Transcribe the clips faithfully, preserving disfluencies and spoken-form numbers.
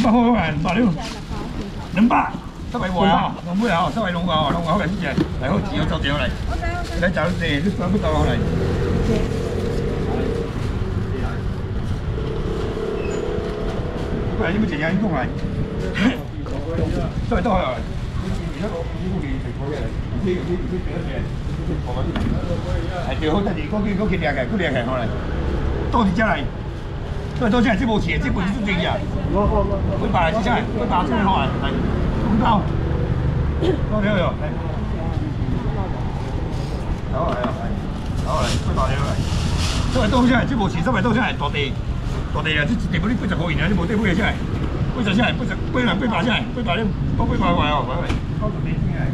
百块块，两百六，两百，三百外啊，两百啊，三百两百啊，两百好来，谢谢，来好，只要走掉来，来找你，你找不到好来。过来，你们一下你讲来，三百多好来。 哎，对好，但是我去我去掠个，去掠个好来，倒一只来，倒倒只来，这无钱，这不是最贵啊。我我我，几百来，几只来，几百这边好来，来，咁高，高了哟，来，好来啊，来，好来，几百了来，这来倒只来，这无钱，这来倒只来，大地，大地啊，这一地不你八十块银啊，你无地买只来，八十只来，八十八来八百只来，八百了，我八百块哦，八百，九十几只来。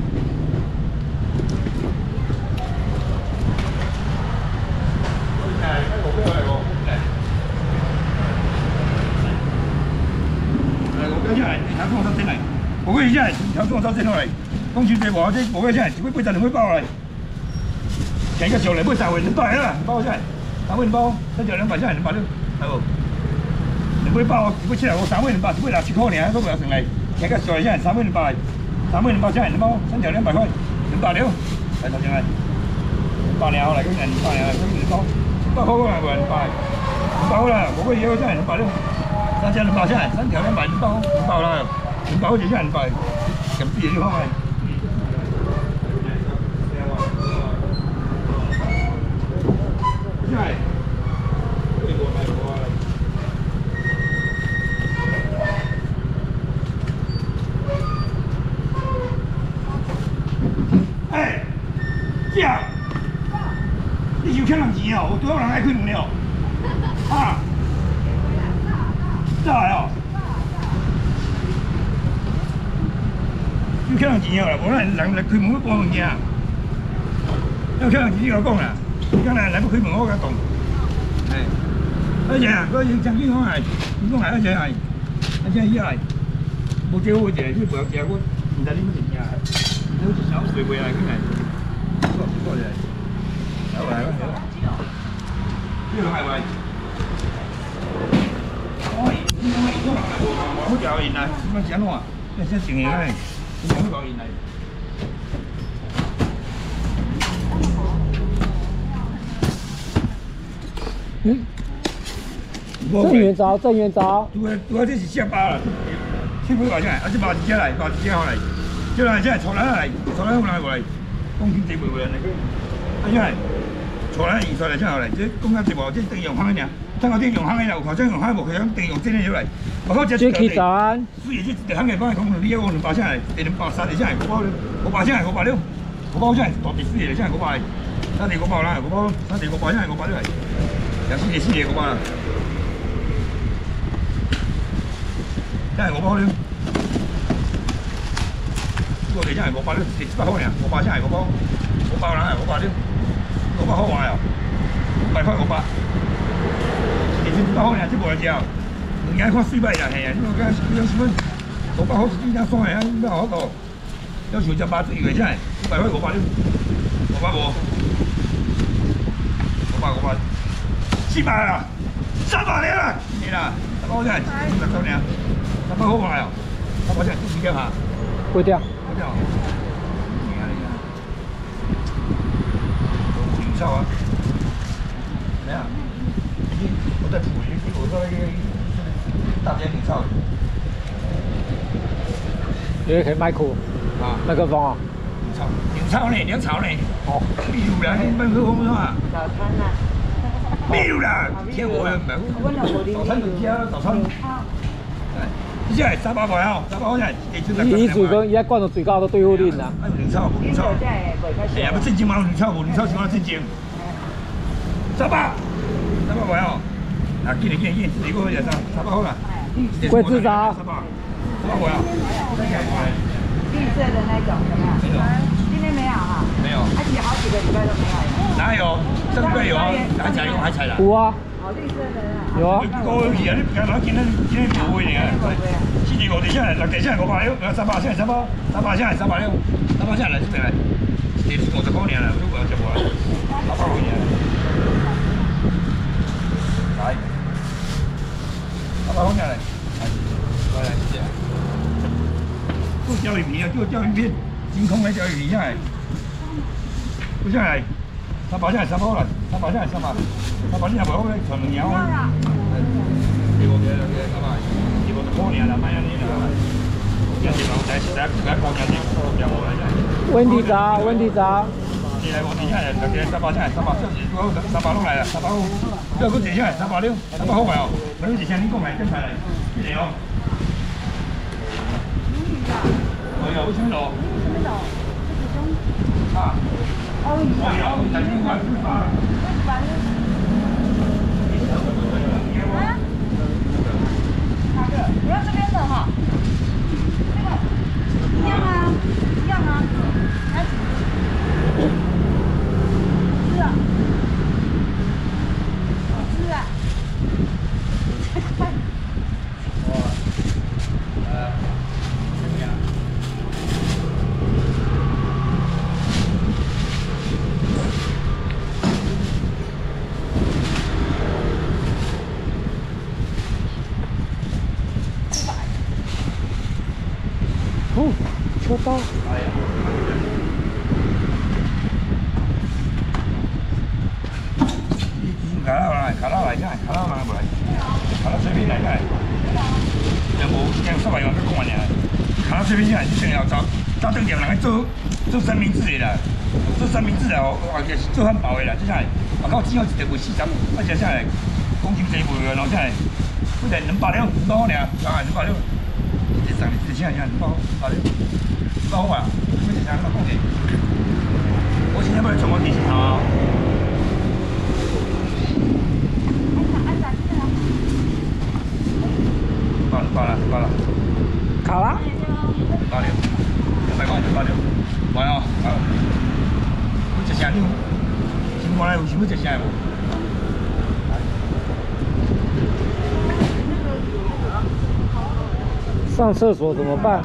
我跟你讲，条多少钱落来？讲真济话，这五块钱，一块八十两块包来，加个上来买三块两百啦，包钱，三块两包，再叫两百钱，两百六，系无？两块包，一块七啊，我三块两百，一块六十块尔，都不要上来，加个上来钱，三块两百，三块两百钱，两包，三条两百块，两百六，来头上来，两百两好来，跟人两百两，跟人包，两百块过来不？两百，两百过来，五块一块钱，两百六，三条两百钱，三条两百两包，两包啦。 两百块钱两百，咁啲嘢要開。真係，哎，姐，你又欠人錢哦？我多少人愛開門了？啊？再來哦。 你欠人錢了啦，無咱人來開門要搬物件，要欠人錢你甲我講啦，你講來來不開門我甲講，哎，而且啊，我將軍講來，你講來而且來，而且伊來，無借我一個，你不要借我，唔知你乜錢啊？你好似想回回來緊來，過過嚟，來來來，呢個係咪？我我我好教人啊，點樣講啊？你先靜下嚟。 香港人嚟。嗯。正元早，正元早。拄个拄个这是下巴啦，七八块钱，啊这八只来，八只好来，这来这来，来来，出来有人过来，讲经济袂袂来，啊这来，出来二出来这好来，这讲较济无，这等用行个尔，等下等用行个有考证用行无，可能等用真个出来。 Jackie 早安。所以这一行嘅帮你讲，你要我两百钱嚟，第两百三地钱係五包，五百钱係五百六，五包钱大地四地钱係五百，三地五包啦，五包三地五百钱係五百六嚟，廿四地四地五百啦，真係五包了。呢個地真係五百六，一百好嘅，五百钱係五包，五包啦係五百六，五百好壞啊，五百塊五百，地先一百好嘅，即冇人知啊。 人家看水歹啦，嘿啊！你讲讲讲什么？五百好是几张山的啊？你好多，要求只八十一块钱，一百块五百六，五百五，五百五百，四百啦，三百了啦，你啦，三百块钱，三百多年，三百好卖哦，三百钱几条哈？几条？几条？你看你看，有少啊？咩啊？我在处理，我说那个。 大间领操，你可以麦克啊，麦克风啊，领操，领操呢，领操呢，哦，秘鲁啦，麦克风啊，早餐啊，秘鲁啦，听我的，早餐就吃早餐，哎，你现在三百块哦，三百块钱，伊伊自讲伊遐管到最高都对付恁啦，啊，领操无领操，哎呀，要正经嘛，领操无领操，是嘛正经，三百，三百块哦。 啊，见嚟见嚟见，你嗰個嘢三三百好啦。桂枝茶。三百，三百块啊。绿色的那种有没有？没有。今天没有哈。没有。而且好几个礼拜都没有。哪有？上个月有啊，还采有还采啦。有啊。哦，绿色的啊。有啊。高去啊！你今日今日今日冇嘅嚟啊。四地五地先嚟，六地先係五百六，三百先係三百，三百先係三百六，三百先嚟先嚟。地五十塊年啦，都冇就冇啦，三百塊年。嚟。 三百块钱嚟，嚟，嚟。 钓鱼皮啊，叫钓鱼片，真空的钓鱼皮下来，不下来，三百下来三百啦，三百下来三百，三百你也无好咧，传两年啊。对无对对对，三百，是无就可能啦，卖安尼啦。要是人才实在实在高价的，要无来来。 温地渣，温地渣。 你来我底下来，两个三百下来，三百就是我三百拢来啦，三百好。要搁一下来，三百六，三百好卖哦。没有一下你讲来，跟下来，一个哦。哎呀，为什么咯？啊？哦，有，但是我不发。 哪个？我要这边的哈。这个一样啊，一样啊。来。是啊。是啊。 哦，秋刀。 卡拉来，卡拉来，看，卡拉来不来？卡拉随便来看。也无，ยัง三百元才讲完呢。卡拉随便来，你想要早早顿点人去做做三明治的啦，做三明治的哦，或者是做汉堡的啦，这下来，外口只有一条卖四十，啊，这下来，公斤侪卖个，然后下来，不然两百两，两百好尔，啊，两百两。这三明治现在两百，两百两，两百好啊，我这下两百块钱。我现在要从我电视头。罢了罢了罢了， 卡拉？ 罢了，两百块就罢了，完哦，好。我一声你，先过来有想要一声无？ 上厕所怎么办？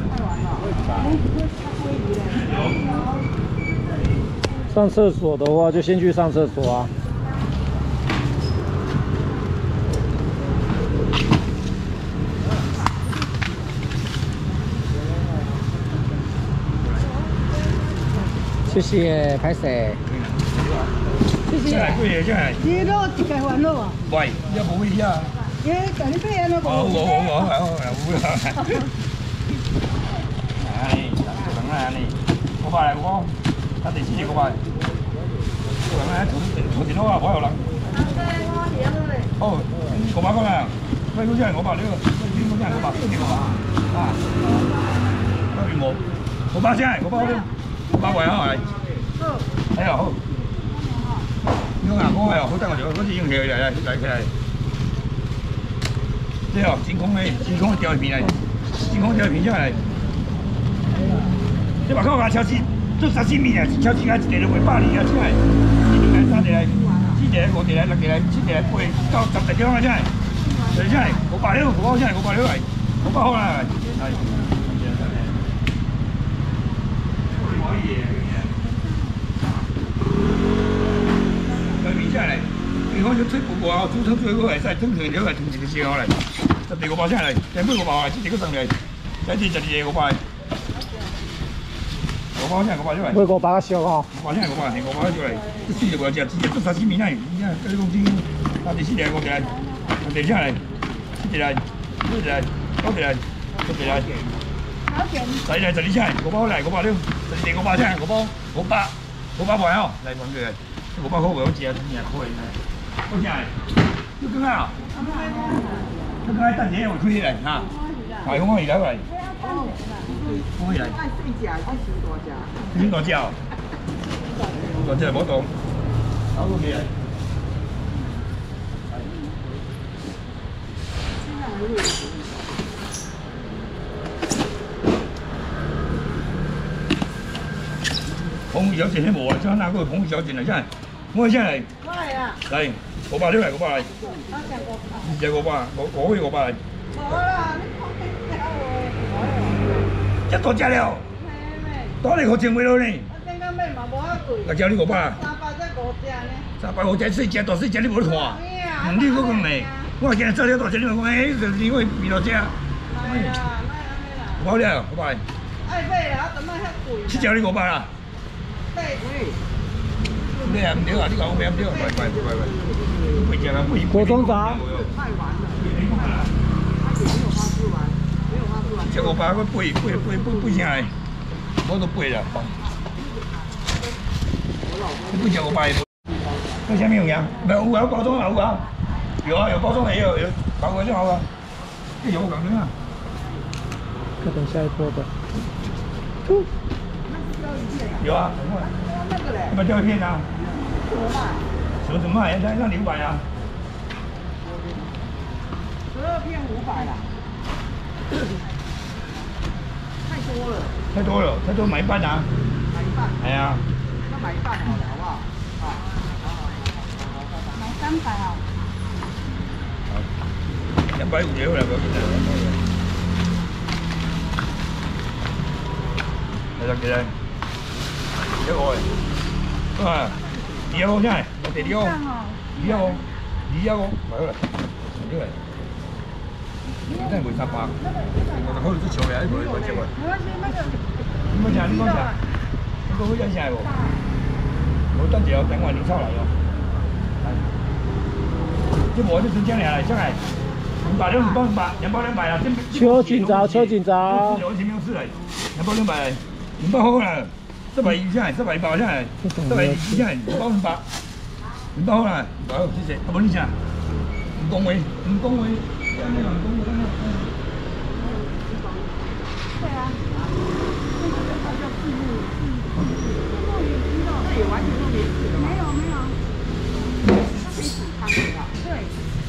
上厕所的话，就先去上厕所啊。谢谢，拍谁？ 谢谢。 贵的，这来。 你都一个烦恼啊？ 喂，要无位啊？ 耶，但你买安怎无？ 哦，我我我我我有啦。哎，做人来安尼，五百来我，啊第四个五百。做人来，图图电脑啊，我有人。哦，五百块啊，喂，好似係五百呢個，邊個真係五百？邊個五百？啊，嗰邊冇，五百先係，五百好啲，五百位啊係。好。哎呀好。用啊，我係好得我做，嗰次用起嚟嚟嚟起嚟。对哦，真空的，真空的钓鱼片来，真空钓鱼片出来。你外口牙超市做沙西米啊，超市啊一个就卖百二啊，出来，一个三个来，四个来，五个来，六个来，七个来，八到十个点啊，出来，就出来，五百六，五百出来，五百六来，五百好啦，来。钓鱼片下来。比方说吹不过啊，煮汤最好会使汤汤了来汤一个时候来，十二五包下来，两百五包来，这个上来，再这十二个五包，五包下五包出来。 买五包小哦。 五包下五包，五包出来，这四个不要吃，直接做沙西米那，你看这种东西，那第四个五个来，第下来，七个来，六个来，九个来，十个来，十来十二下来，五包来，五包了，十二五包下来，五包五百，五百块哦，来问佢，五百块我吃，真係可以。好正诶，要更啊！要更啊！等下会开起来哈，快空可以来来，可以来。爱细只，爱收大只。收大只哦，大只无动，好过起来。澎湖小姐迄无啊，像那个澎湖小姐来啥？我现在我来啊！ 来，五百六来，五百来。二只五百，五五个五百来。 无啦，你看这条哦。 这大只了。多你五千块了呢？ 我顶下买嘛无遐贵。 六只你五百。 三百才五只呢。 三百五只细只，大细只你无咧看。嗯，你搁讲嘞？我今日做了大只，你讲哎，就是因为比大只。 哎呀，卖安尼啦。 五百了，五百。 爱买啦，怎么遐贵？ 七条你五百啦。 对对。 对啊，唔对啊，你讲我买唔对，快快快快，贵只啦，贵。 国中杂。 太晚了。而且没有花枝丸，没有花枝丸。 七五百，我贵贵贵贵贵啥嘞？我都贵啦。你贵七五百。那下面有羊？没有啊，包装有啊，有啊，有包装的也有，有包装就好了。这有我讲的啊。 看等下一波的。 有啊， 那个嘞？ 要不要钓一片啊？ 怎么卖？ 什么怎么卖？让让你五百啊？ 十二片五百啦。太多了。 太多了，太多买一半啊。 买一半。 哎呀。 那买一半好了，好不好？啊。买三百啊。 两百五就好了，不要紧啦。来来来，一個誒，啊，二一個真係，我哋呢個，二一個，二一個，咪好啦，呢個，真係冇三百，我就開到啲潮嘅，呢個呢個隻喎。 沒關係，那個。 點講先？點講先？呢個好真係喎，我等住我等我年收嚟喎。即冇就真正嚟啦，真係。五百兩，五百五百，兩百兩百啦，真。 邱警察，邱警察。 有前面有事嚟，兩百兩百。五百好啦，一百二千，一百二百千，一百二千，五百五百，五百好啦，五百好，謝謝。阿冇呢隻，唔講位，唔講位，真係唔講位。 對啊。這也完全都沒死的嗎？沒有沒有。它可以煮湯的啊。對。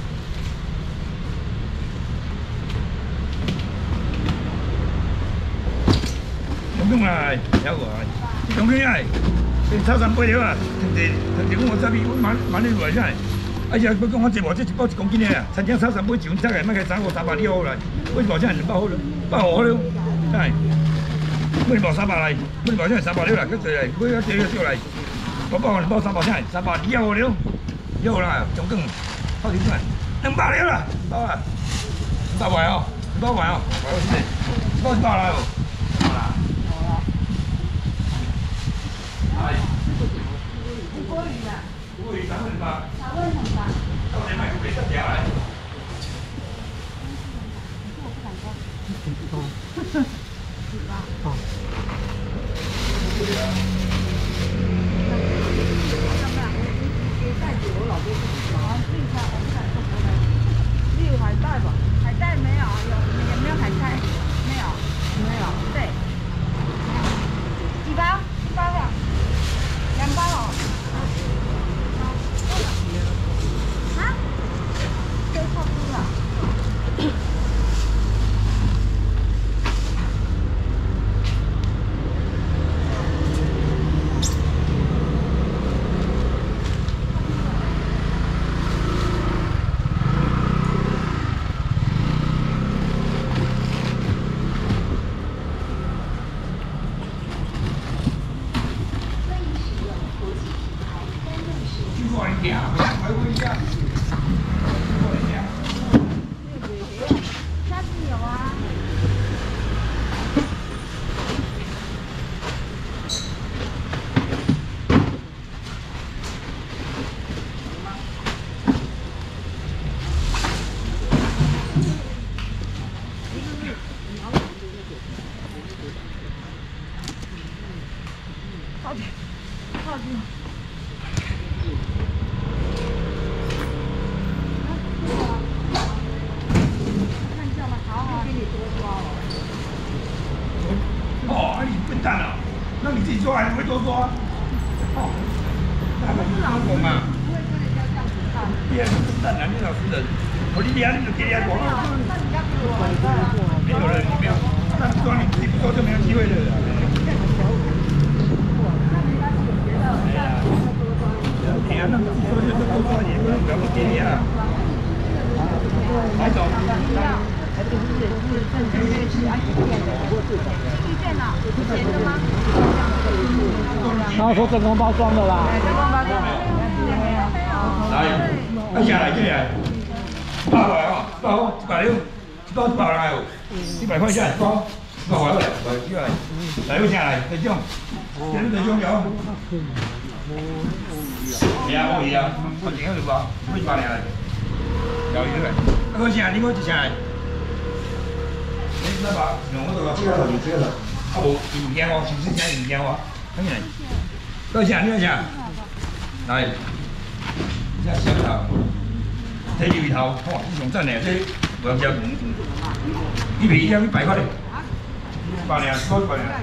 咁樣啦，有個係，咁樣係，你炒三杯了啊，同地同地講我這邊我買買你落嚟真係，哎呀，佢講我一包這一包一公斤嘅啊，餐廳炒三杯一碗菜嘅，乜嘅三個三百二好啦，我一包真係兩包好啦，包好了，真係，我一包三百嚟，我一包真係三百了啦，跟住嚟，我一隻一隻嚟，我包兩包三百真係三百二好了，一好啦，仲更，好點算？兩百了啦，包啊，三百哦，包完哦，包先，包一包啦哦。 你有海带吧？海带没有，有有没有海带？没有，没有。对。几包？一包了。两包哦。啊？这差不多了。靠近，靠近。看一下吧，好好，给你多抓了。 哦，你笨蛋啊！那你自己抓还不会多抓？哦，那还是老公嘛。 不会跟人家这样子看。 你还是笨蛋啊！你老实人，我你俩你就给人家广告。 那你要给我一个。 没有人，没有，那抓你自己不抓就没有机会了。哎呀，那么说就是多抓点，不要不给你啊。来走。 他说真空包装的啦。 真空包装。 来，来下来，进来。八百啊，包一百六，一包一百来哦，一百块钱一包。 我好来，来起来，来有啥来？这种，这种这种了。是啊，可以啊，我今天就讲，我一百年来，有伊来。那个啥，你我一下来。你那把用我这个这个头就这个头，啊无物件哦，是不是讲物件哦？看见没？多少？你多少？来，这小头，这鱼头，哇，这上真嘞，这不要叫，一皮要一百块嘞，百两，多百两。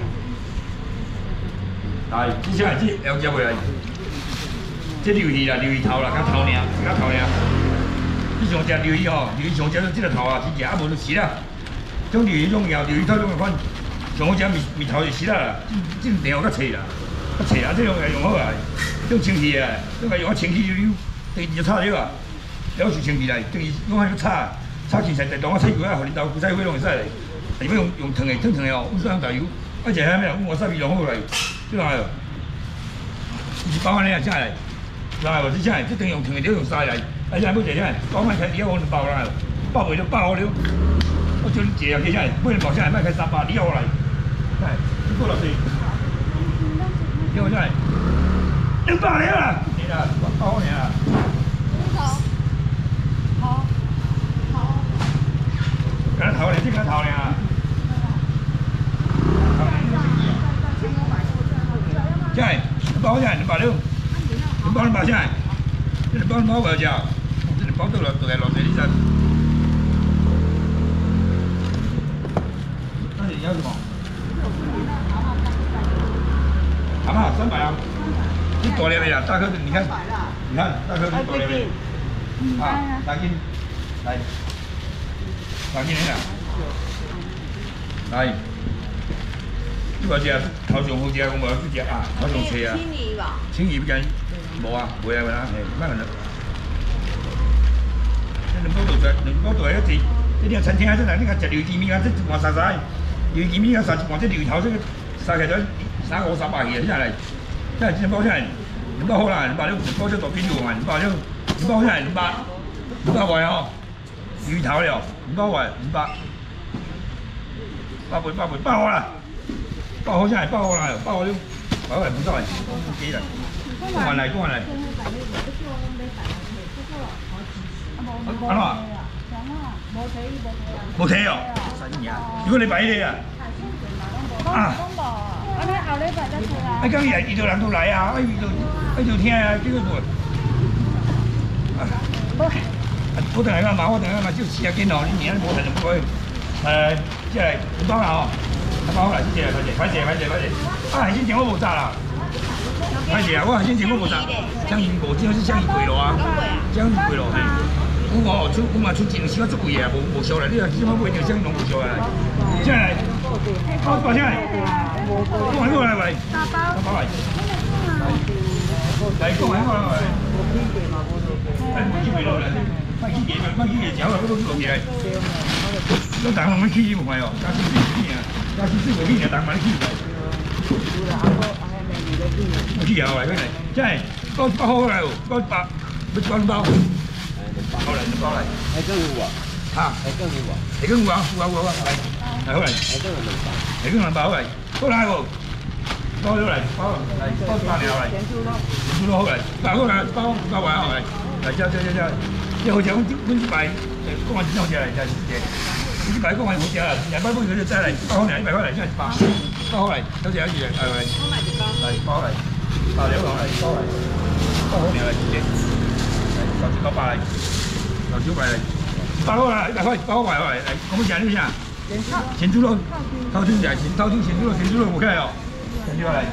来，接下来这两只回来，这鱿鱼啦，鱿鱼头啦，甲头尔，甲头尔。你上只鱿鱼吼，鱿鱼上只就这个头啊，真正啊无就死啦。种鱿鱼种后，鱿鱼头种个款，上好只面面头就死啦，这这条较脆啦，较脆啊，这种个用好啊，种清气啊，种个用啊清气溜溜，第二就炒了啊，了是清气来，等于用迄个炒，炒起来再当我菜油啊，互你豆腐菜花拢会使来，如果用用烫的，烫烫的哦，有啥大油，啊只遐咩，我沙皮弄好来，这样个，是包安尼啊，下来，来无？这下来，这等用烫的，这用沙来，啊现在要一下，包卖开底下我就包啦，包袂就包了。我叫你坐啊，接下来，每人包下来卖开三百，你要我来，来，你过来先，叫我下来，两百了啦，对啦，包好尔。好，好，干头咧，这干头咧啊。下来，包下来，两百六，两包两包下来，这两包两包不要交，这两包到了，到来落地你才。你要什么？好不好？三百啊！你大粒的呀，大颗的，你看，你看，大颗的大粒的，啊，大斤，来，大斤的啦，来，你话只头上好只，我无要只啊，头上切啊，青鱼吧？青鱼不干，无啊，袂啊袂啊，嘿，慢慢来。这两包大只，两包大一只，这点餐厅啊，这哪你看食牛腱面啊，这一碗三三。鱼片面啊，三一罐，这鱼头这个三起来三五三百去，下来，下来一包下来，两包好啦，两百六，两包这大几两万，两百六，两包下来两百，两百块哦，鱼头了，两百块，两百，八倍八倍，八好啦，八好下来，八好啦，八好了，八好来不错来，几来，讲完来讲完来，安怎？无睇哦，如果你摆你啊，啊， 我哋后禮拜再出來。 啊，今日遇到人都來啊，啊遇到啊就聽啊，叫佢做。我等下個嘛，我等下嘛，就四啊斤哦，你明仔無睇就唔該。誒，即係唔包啦哦，唔包啦，謝謝，快謝，快謝，快謝。啊，海鮮店我無炸啦，快謝啊，我海鮮店我無炸，香魚無只好是香魚貴咯啊，香魚貴咯係。我哦出我嘛出錢，時我足貴嘅，無無少啦。你話點解買條香龍無少啊？即係，包包先嚟，講埋過嚟喂，打包，打包嚟，嚟講埋過嚟喂。誒，冇機會落嚟，乜機嘢乜機嘢走啊？嗰度落嘢，都等我們機唔係哦，加錢先機啊，加錢先冇機啊，等埋啲機嚟。冇機啊，喂，佢嚟，即係包包好嚟，包八，包包包。包嚟，包嚟。係跟戶啊？嚇，係跟戶啊？係跟戶啊？戶啊戶啊，係係好嚟。係跟戶明白。係跟戶包好嚟，好嚟喎。包咗嚟，包嚟，包八兩嚟。全豬咯。全豬咯好嚟，包好嚟，包包埋好嚟。嚟，即即即即，即好似講本一百，講話幾多隻嚟？就係嘅。一百講話好隻啦，兩百半佢就真係包好嚟，一百塊嚟真係包。包好嚟，有隻有隻係咪？我買幾包？嚟包嚟，包兩兩嚟，包嚟，包好嚟嚟嘅。六千九百嚟，六千八嚟，包好啦，一百塊，包好埋嚟，嚟，咁樣講呢啲啊？前豬肉，頭先就係前頭先前豬肉，前豬肉冇計哦，前豬肉嚟。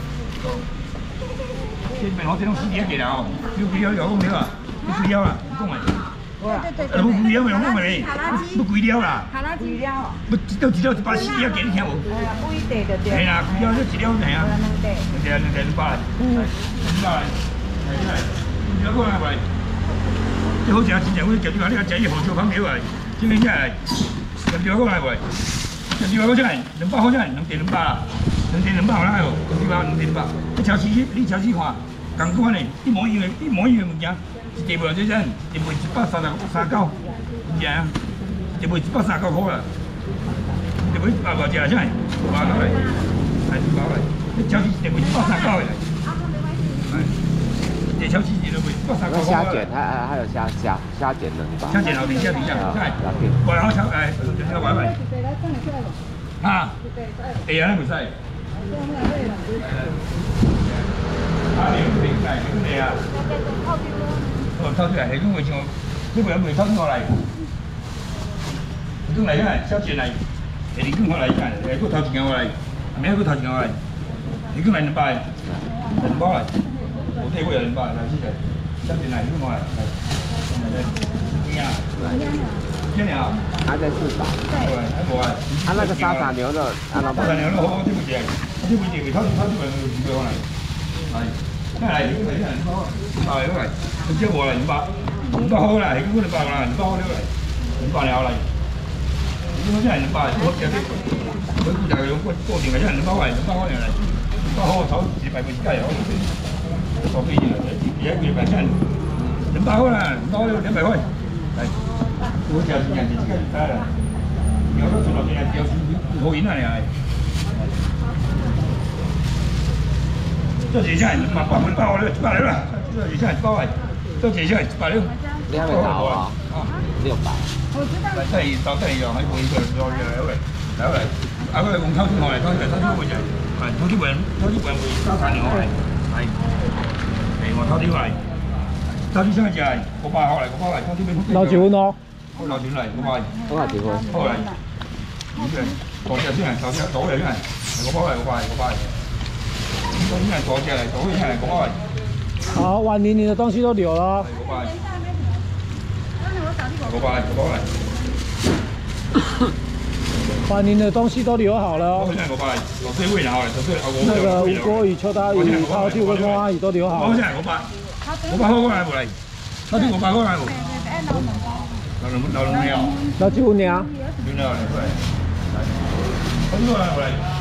即係我這種四點幾啦哦，要幾多有咁料啊？要幾料啦？唔講咪。誒，冇幾料咪用講咪你，冇幾料啦。係啦，幾料。冇都幾料一百四點幾，你聽冇？係啊，每地就對。係啦，幾料都幾料係啊？兩地，兩地兩百嚟，兩百嚟，係真係。有個係咪？即好似阿前日嗰啲夾住話呢個仔紅燒粉條嚟，真係真係夾住嗰個係咪？夾住嗰個真係兩百好真係兩地兩百啦，兩地兩百好啦又夾住話兩地兩百。你超市你超市看，同款的，一模一樣一模一樣物件，一地賣最真，一賣一百三十三九，唔知啊？一賣一百三十九塊啦， 就要八包只来，啥？八包来，还是八包来？你超市就卖八三九的。哎，这超市就卖八三九。 虾卷，还还有虾虾虾卷的， 虾卷后面虾面虾，哎，我好炒哎，要买买。啊？会啊，你袂使。啊，你唔明白，你咩啊？哦，偷出来，係咁會像，你唔係偷出來。你嚟啊，小錢嚟，係你咁嚟㗎，係個偷錢我嚟，咩個偷錢我嚟？你咁嚟兩百，兩百嚟，我睇過有兩百，嚟先嚟，小錢嚟，咁我嚟，嚟，點啊？幾年啊？ 还在市场。 對，還冇啊。 他那个沙茶牛肉，啊，老沙茶牛肉好，啲唔正，啲唔正，偷偷啲人唔對我嚟，係，咩嚟？你嚟啲人多，係嚟，你知我嚟兩百，兩百好啦，係咁兩百啦，兩百好嚟，兩百了嚟。我真係兩百，我有啲佢就係用個個電嘅，一人兩百嚟，兩百開嚟嚟，兩百好炒自閉佢自家又好，個飛機嚟，而家佢咪真兩百好啦，兩百好兩百開，係，我就人哋自己唔得啦，有得做落去有好遠啊你係，這幾千兩百八百八了，八了啦，這幾千八百，這幾千八了， 你還沒到啊？六百。 嚟真係當真係又喺半個再嚟嚟嚟嚟，啊佢用偷天河嚟，偷天偷天會就係偷天會偷天會會沙灘嚟嚟，係係我偷天嚟，偷天先就係個巴學嚟個巴嚟偷天俾。 撈結婚咯？ 撈結嚟個巴。 多少結婚？ 好嚟，呢個左隻先係左隻左嚟先係，個巴嚟個巴嚟個巴嚟，左先係左隻嚟，左先係個巴嚟。 好，婉玲，你的東西都留了。 係個巴。過過來，過過來。 把您的東西都留好了哦。 現在過過來，落水位然後嚟，落水那個吳國語、邱大宇、陶秋跟汪阿姨都留好了。 我現在過八，過八好過來無嚟，陶秋過八好過來無。老龍老龍鳥， 老幾姑娘？ 鳥鳥嚟過來，陶秋過來無嚟。